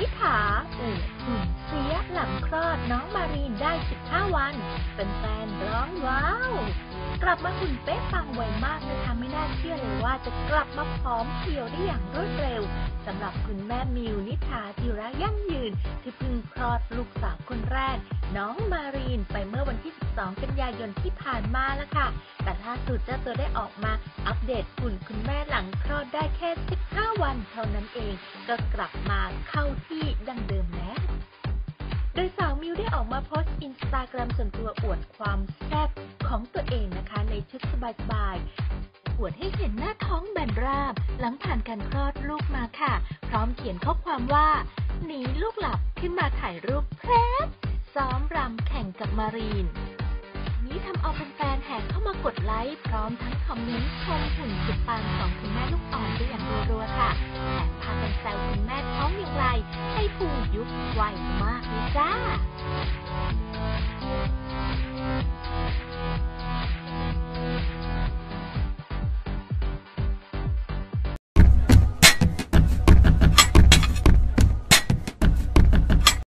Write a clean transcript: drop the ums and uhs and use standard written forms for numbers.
นิถาอวดหุ่นเสียหลังคลอดน้องมารีนได้ 15 วันแฟนๆร้องว้าวกลับมาหุ่นเป๊ะปังไวมากนะคะไม่น่าเชื่อเลยว่าจะกลับมาผอมเพรียวได้อย่างรวดเร็วสำหรับคุณแม่มิวนิถาจิระยั่งยืนที่เพิ่งคลอดลูกสาวคนแรกน้องมารีนไปเมื่อวันที่ 12 กันยายนที่ผ่านมาแล้วค่ะแต่ล่าสุดเจ้าตัวได้ออกมาอัปเดตหุ่นคุณแม่หลังคลอดได้แค่ 15 วันเท่านั้นเองก็กลับมาเข้าที่ดังเดิมแล้วโดยสาวมิวได้ออกมาโพสต์อินสตาแกรมส่วนตัวอวดความแซ่บของตัวเองนะคะในชุดสบายๆอวดให้เห็นหน้าท้องแบนราบหลังผ่านการคลอดลูกมาค่ะพร้อมเขียนข้อความว่าหนีลูกหลับขึ้นมาถ่ายรูปแพรบซ้อมรำแข่งกับมารีนนี้ทำเอาแฟนๆแห่เข้ามากดไลค์พร้อมทั้งคอมเมนต์ชมหุ่นสุดปังของคุณแม่ลูกอ่อนได้อย่างรัวๆค่ะแถมพากันแซวคุณแม่ท้องอย่างไรให้พุงยุบไวมากเลยจ้า